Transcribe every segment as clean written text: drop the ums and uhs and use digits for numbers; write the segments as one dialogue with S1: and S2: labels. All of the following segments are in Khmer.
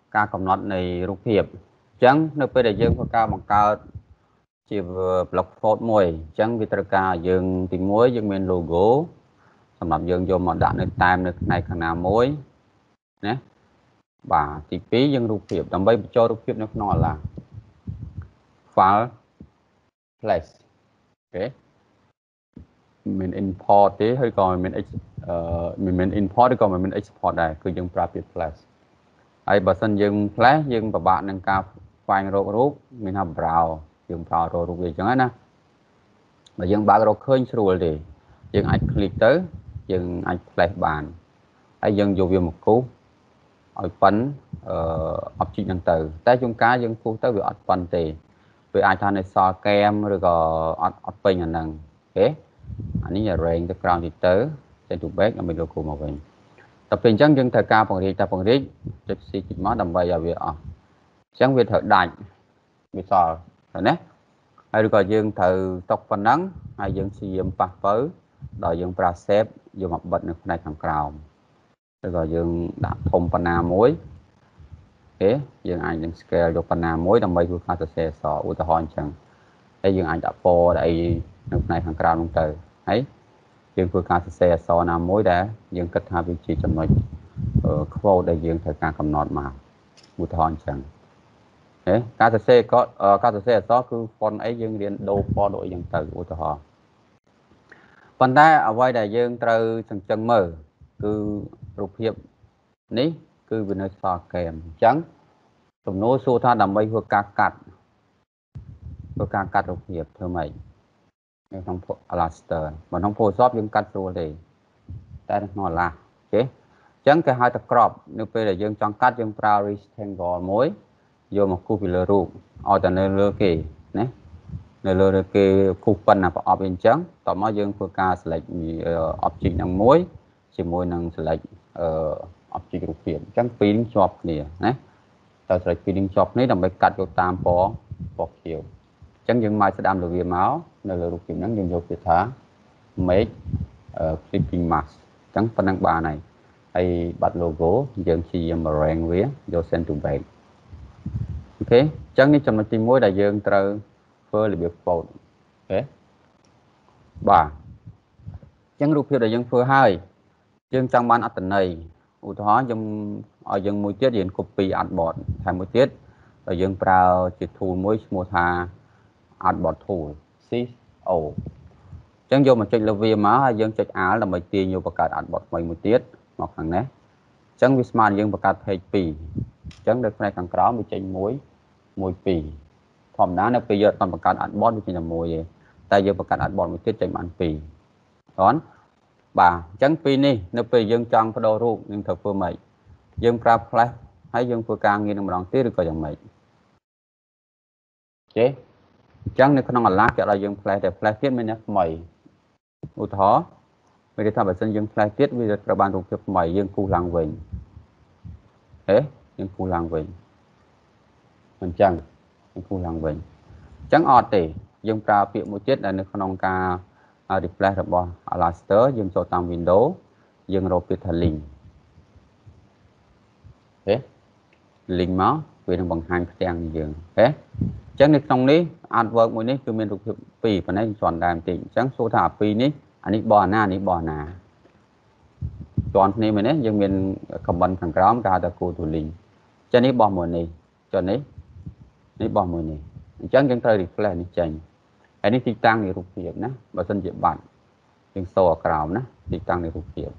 S1: ca cầm nót này rụp hiệp chẳng nơi bây giờ dương có ca bằng cao chỉ block phốt mùi chẳng vì tất cả dương tìm muối dương men logo sầm lập dương vô mà đặt nơi time nơi này khả nào muối nhé bà thì phí dương rụp hiệp đầm bay cho rụp hiệp nó là file place ok mình import thế hơi còn mình import còn mình export này cứ dương private place ai bà sân dương flash dương và bạn nâng cao file rút mình học browse dương browse rút về chẳng á mà dương ba rút khơi rồi thì dương ai click tới dương ai flash bàn ai dương vô việc một cú ở phấn object năng từ tới chúng cá dương phu tới việc ở phấn thì vì ai thay này so kem rồi có ở pin anh nâng ok anh ấy là range tới ground thì tới trên tủ bếp là mình logo màu vàng tập trình chẳng dân thời cao bằng riêng tập bằng riêng chụp xì chụp máu đầm bay vào việc chẳng việc thợ đạch việc sò rồi nè hay được gọi dương thợ tóc phần nắng hay dương sử dụng bạc với đòi dương pra xếp dùng mặt bật được này thằng cào được gọi dương đã thông phần nào muối thế dương anh dương scale được phần nào muối đầm bay vừa pha xe sò u hòn chẳng đây dương anh đã po đây được này thằng cào luôn từ ấy dương vừa ca xe so nam mối đã dương kết hợp vị trí trong nội khâu đại dương thời gian cầm nọt mà một thon chẳng thế ca xe có ca xe so cứ con ấy dương điện đồ po đội dân từ của họ phần ta ở vai đại dương từ chân mở cứ rụp hiệp ní cứ bên nơi so kèm trắng tụm nô xu tha đầm bay vừa ca cắt rụp hiệp thưa mày trong Alaster mà trong Photoshop dương cắt rồi thì đây nó là ok chẳng cái hai tập crop nếu bây giờ dương trong cắt dương brown rectangle mối vô một khu vị lơ rụ ở tại nơi lơ kì nè nơi lơ kì khu phần là ở bên trắng tỏ mà dương vừa ca select object năng mối chỉ mối năng select object rụp hiệp chẳng pin job nè nè tao select pin job này làm bài cắt vô tam bỏ kiểu chẳng những mai sẽ đam được việc máu nơi là rụt kiểm nắng dùng việc thả make clipping mask chẳng phần năng bà này hay bắt logo dân chỉ mà rèn vía do sen tụ bệ ok chẳng ní trong team mối đại dương từ phơi là việc phốt ok bà chẳng rụt hiệu đại dương phơi hai dương trong ban ở tỉnh này ưu hóa dùng ở dân môi tiết diện copy ảnh bọt thay môi tiết ở dương prao chỉ thu mối mua thà ảnh bọt thủ CO chẳng vô mà chơi là vì má hay dân chơi á là mấy tiền nhiều bậc cả ảnh bọt mấy một tiết một thằng nè chẳng Wisman dân bậc cả thầy pì chẳng được này càng cáo mới chơi môi pì phòng đá nó bây giờ toàn bậc cả ảnh bọt thì là môi tại giờ bậc cả ảnh bọt một tiết chơi ăn pì đón bà chẳng pin đi nó bây dân trong cái đồ ruộng nhưng thật vừa mày dân pra flash hay dân vừa càng như một đoạn tiết được coi chẳng mày chế chẳng nếu không là lá cái là dân flash để flash tiết mới nhắc mày ưu thó bây giờ thằng sinh dân flash tiết bây giờ các bạn thuộc tiếp mày dân khu làng vịnh thế dân khu làng vịnh mình chẳng dân khu làng vịnh chẳng ọt thì dân pra việc một tiết là nếu không ca replace được bao Alaster dân cho tam Windows dân rồi việc thành link thế link máu vì nó bằng hai trang dương thế chẳng được trongนี้adverbមួយនេះគឺមានរូបភាពពីរប៉ុណ្ណេះជន់ដើមតិចអញ្ចឹងសួរថាពីរនេះអានេះបោះណានេះបោះណាជន់គ្នាមែនទេយើងមាន comment ខាងក្រោមគេហៅថា go to link ចឹងនេះបោះមួយនេះចុះនេះបោះមួយនេះអញ្ចឹងយើងត្រូវ refresh នេះចេញហើយនេះទីតាំងនៃរូបភាពណាបើសិនជាបាត់យើងសូរក្រោមណាទីតាំងនៃរូបភាព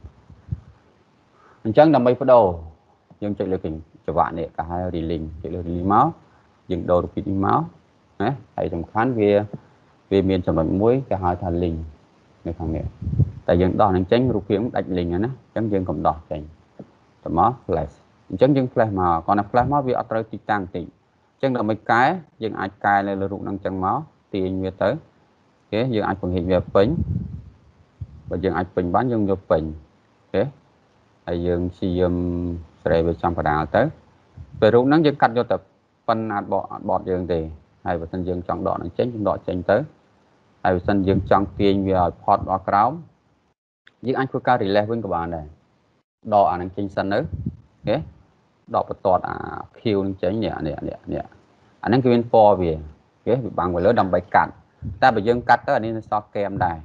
S1: អញ្ចឹងដើម្បីបដូរយើងចុចលើកច្រវាក់នេះគេហៅ relink ចុចលើ relink មកយើងដូររូបភាពនេះមកណាហើយសំខាន់វាមានចំណុចមួយគេហៅថា link នៅខាងនេះតែយើងដោះនឹងចេញរូបភាពដាច់ link ណាអញ្ចឹងយើងកុំដោះចេញទៅមក flash អញ្ចឹងយើង flash មកគាត់ណា flash មកវាអត់ត្រូវទីតាំងតិចអញ្ចឹងដើម្បីកែយើងអាចកែលើរូបនឹងអញ្ចឹងមកទាញវាទៅអូខេយើងអាចបង្ហាញវាពេញបើយើងអាចពេញបានយើងយកពេញអូខេហើយយើងព្យាយាមស្រែវាចំកណ្ដាលទៅពេលរូបហ្នឹងយើងកាត់យកទៅប៉ុនអាចបត់យើងទេហើយបើសិនយើងចង់ដកនឹងចេញយើងដកចេញទៅហើយបើសិនយើងចង់ទាញវាឲ្យផត់ដល់ក្រោមយើងអាចធ្វើការ release វិញក៏បានដែរដកអានឹងចេញសិនទៅអូខេ đọc bật tọt kêuនឹងចេញនេះអាហ្នឹងគឺមានពណ៌វាគេវាបាំងវាលើដើម្បីកាត់តែបើយើងកាត់ទៅអានេះសក់កែមដែរ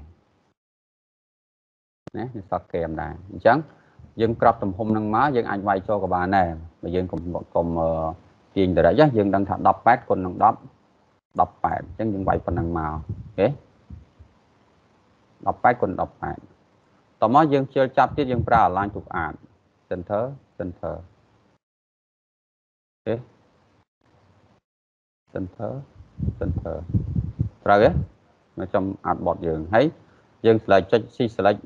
S1: ណាសក់កែមដែរអញ្ចឹងយើងក្របទំហំនឹងមកយើងអាចវាយចូលក៏បានដែរបើយើងកុំទាញដរិចយើងដឹងថា18គុណនឹង10 18អញ្ចឹងយើងវាយប៉ុណ្ណឹងមកអូខេ18គុណ18តមកយើងជិលចាប់ទៀតយើងប្រើ align to add center អូខេ center ត្រូវទេមកចំអាត់បតយើងហើយយើង select ចុច select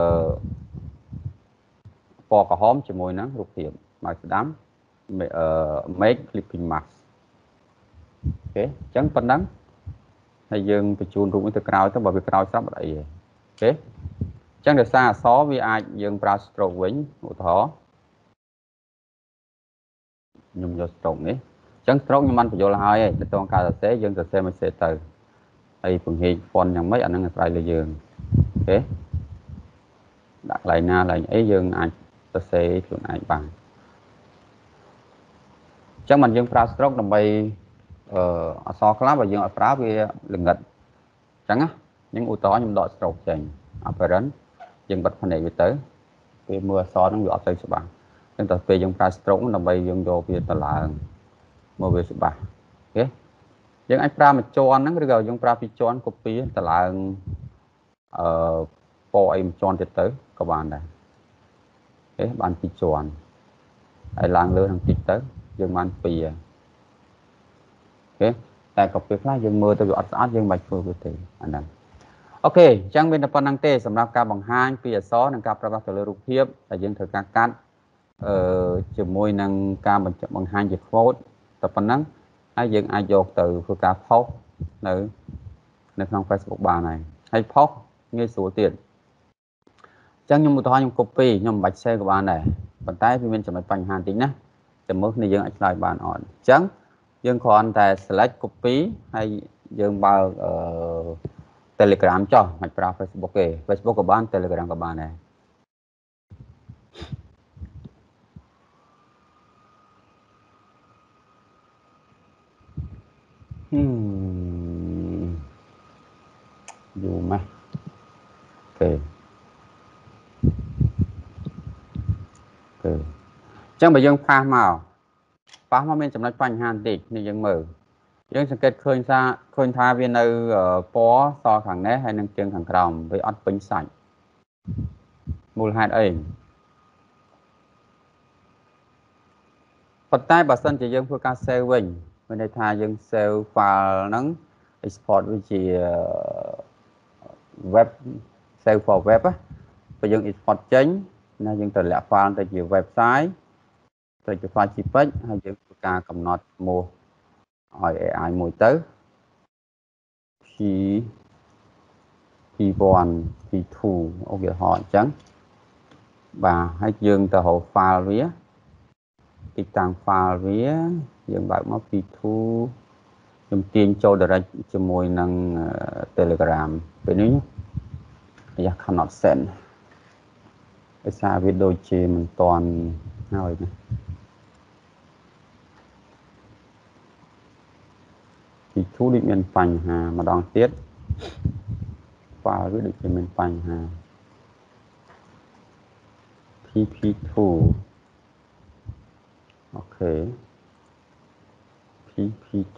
S1: ពណ៌ក្រហមជាមួយនឹងរូបភាពមកស្ដាំmake clipping mask អូខេអញ្ចឹងប៉ុណ្ណឹងហើយយើងបញ្ជូនរូបនេះទៅក្រោយទៅបើវាក្រោយស្រាប់អត់អីទេអូខេអញ្ចឹងដោយសារអក្សរវាអាចយើងប្រើ stroke វិញឧទាហរណ៍ខ្ញុំយក stroke នេះអញ្ចឹង stroke ខ្ញុំបានបញ្យល់ហើយទៅតងការសរសេរយើងសរសេរមិនសេទៅហើយពង្រីក font យ៉ាងម៉េចអាហ្នឹងអាស្រ័យលើយើងអូខេដាក់កន្លែងណាកន្លែងអីយើងអាចសរសេរខ្លួនឯងបានអញ្ចឹងមិនយើងប្រើ stroke ដើម្បីអក្សរខ្លះបើយើងអត់ប្រើវាល្ងិតអញ្ចឹងណាខ្ញុំឧទាហរណ៍ខ្ញុំដក stroke ចេញ apparent យើងបិទភ្នែកវាទៅពេលមើលអក្សរហ្នឹងវាអត់ទៅច្បាស់អញ្ចឹងតើពេលយើងប្រើ stroke ដើម្បីយើងយកវាទៅឡើងមើលវាច្បាស់អូខេយើងអាចប្រើមួយជាន់ហ្នឹងឬក៏យើងប្រើពីរជាន់ copy ទៅឡើងពណ៌អីមួយជាន់ទៀតទៅក៏បានដែរអូខេបានពីរជាន់ហើយឡើងលើនឹងតិចទៅយើងបានពីរអូខេតែក៏ពេលខ្លះយើងមើលទៅវាអត់ស្អាតយើងមិនបាច់ធ្វើវាទេអាហ្នឹងអូខេអញ្ចឹងមានតែប៉ុណ្្នឹងទេសម្រាប់ការបង្ហាញពីអក្សរនិងការប្រើប្រាស់ទៅលើរូបភាពដែលយើងត្រូវការកាត់ជាមួយនឹងការបង្ហាញជា quote តែប៉ុណ្ណឹងហើយយើងអាចយកទៅធ្វើការ post នៅក្នុង Facebook បានហើយ post ងាយស្រួលទៀតអញ្ចឹងខ្ញុំឧទាហរណ៍ខ្ញុំ copy ខ្ញុំមិនបាច់ share ក៏បានដែរប៉ុន្តែវាមានចំណុចបញ្ហាបន្តិចណាតែមើលគ្នាយើងអាចឆ្លើយបានអត់អញ្ចឹងយើងគ្រាន់តែ select copy ហើយយើងបើកTelegram ចុះមិនប្រើ Facebook ទេ Facebook ក៏បាន Telegram ក៏បានដែរយូរម៉េះអូខេអញ្ចឹងបើយើងផាសមកមានចំណុចបញ្ហាបន្តិចនេះយើងមើលយើងសង្កេតឃើញថាវានៅពណ៌សខាងនេះហើយនឹងជើងខាងក្រោមវាអត់ពេញសាច់មូលហេតុអីប៉ុន្តែបើសិនជាយើងធ្វើការ save វិញមានន័យថាយើង save file ហ្នឹង export វាជា web save for web បើយើង export ចេញណាយើងត្រូវលាក់ file ទៅជា website ទៅជា file JPEG ហើយយើងធ្វើការកំណត់ឈ្មោះឲ្យ AI មួយទៅ P1 P2 ឧទាហរណ៍អញ្ចឹងបាទហើយយើងទៅរក file វាទីតាំង file វាយើងបើកមក P2 ខ្ញុំទាញចូល direct ជាមួយនឹង Telegram ពេលនេះយ៉ា cannot send ដោយសារវាដូចជាមិនតាន់ហើយណាP2 ដូចមានបញ្ហាម្ដងទៀត file វាដូចជាមានបញ្ហា PP2 អូខេ PP2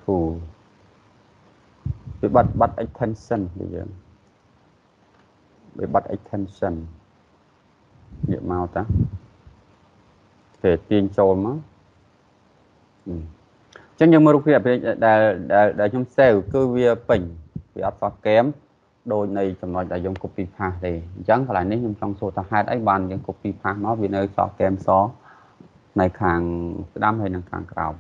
S1: វាបាត់ extension វាយើងវាបាត់ extension យកមកតាគេទាញចូលមកអញ្ចឹងយើងមើលរូបភាពដែលខ្ញុំ save គឺវាពេញវាអត់សោះកែមដូចនៃចំណុចដែលយើង copy paste ទេអញ្ចឹងកន្លែងនេះខ្ញុំចង់សួរថាហេតុអីបានយើង copy paste មកវានៅសោះកែមសនៅខាងស្ដាំហើយនិងខាងក្រោម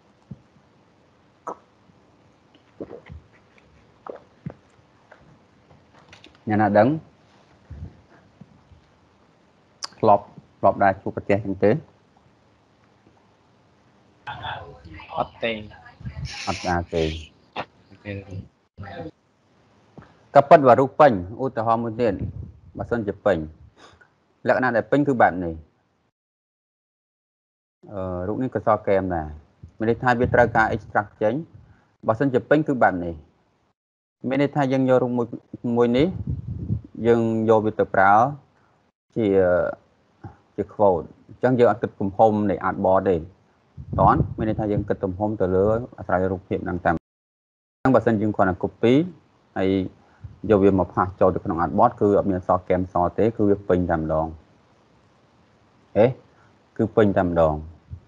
S1: អ្នកណាដឹងធ្លាប់ដែរជួបប្រទេសចឹងទេ
S2: អត់ទេ
S1: អត់ដែរទេក៏ប៉ិតវារូបពេញឧទាហរណ៍មួយទៀតបើសិនជាពេញលក្ខណៈដែលពេញគឺបែបនេះរូបនេះក៏សកែមដែរមានន័យថាវាត្រូវការ extract ចេញបើសិនជាពេញគឺបែបនេះមានន័យថាយើងយករូបមួយនេះយើងយកវាទៅប្រើជា quote អញ្ចឹងយើងអត់គិតទំហំនៃ artboard ទេតោះមានន័យថាយើងគិតទំហំទៅលើអាស្រ័យរូបភាពហ្នឹងតាមអញ្ចឹងបើសិនយើងគ្រាន់តែ copy ហើយយកវាមកផាសចូលទៅក្នុង artboard គឺអត់មានអក្សរកែមសទេគឺវាពេញតែម្ដងគឺពេញតែម្ដង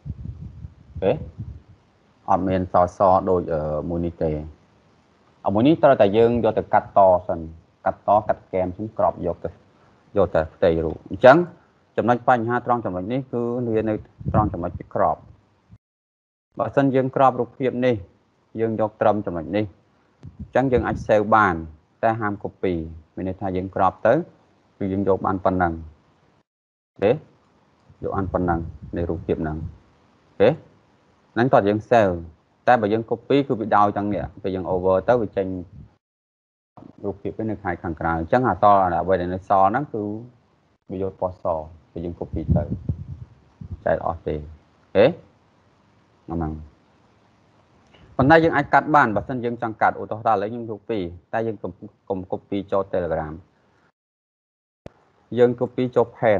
S1: អត់មានសដូចមួយនេះទេមួយនេះត្រូវតែយើងយកទៅកាត់តសិនកាត់កែមខ្ញុំក្របយកតែផ្ទៃរូបអញ្ចឹងចំណុចបញ្ហាត្រង់ចំណុចនេះគឺវានៅត្រង់ចំណុចពីក្របបើសិនយើងក្របរូបភាពនេះយើងយកត្រឹមចំណុចនេះអញ្ចឹងយើងអាច save បានតែហាម copy មានន័យថាយើងក្របទៅគឺយើងយកបានប៉ុណ្ណឹងយកបានប៉ុណ្ណឹងនៃរូបភាពហ្នឹងហ្នឹងតោះយើង save តែបើយើង copy គឺវាដោយទាំងនេះពេលយើង over ទៅវាចេញរូបភាពវានៅខាងក្រៅអញ្ចឹងអសអ្វីដែលនៅសហ្នឹងគឺវាយកពណ៌សពេលយើង copy ទៅចែកអស់ទេហ្នឹងប៉ុន្តែយើងអាចកាត់បានបើសិនយើងចង់កាត់ឧទាហរណ៍ឥឡូវខ្ញុំ copy តែយើងកុំ copy ចូល Telegram យើង copy ចូល pen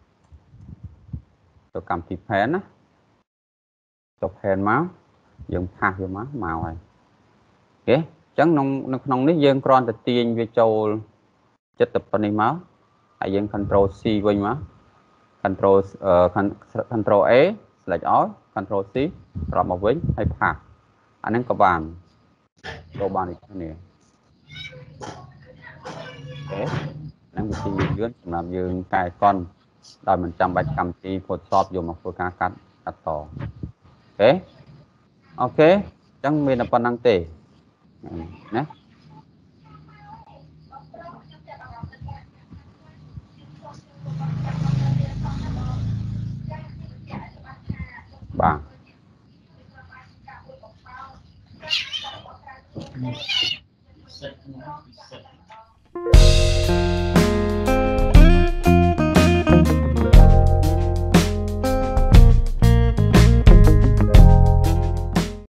S1: ទៅកម្មវិធី pen ណាចូល pen មកយើងផាសវាមកហើយអញ្ចឹងនៅក្នុងនេះយើងគ្រាន់តែទាញវាចូលចិត្តទៅប៉ុណ្នេះមកហើយយើង control C វិញមក control A select all control C ត្រឡប់មកវិញហើយផាសអាហ្នឹងក៏បានដូចគ្នាហ្នឹងវិធីយឿនសម្រាប់យើងកែកុនដោយមិនចាំបាច់កម្មវិធី Photoshop យកមកធ្វើការកាត់តអូខេអញ្ចឹងមានតែប៉ុណ្្នឹងទេណាបាទ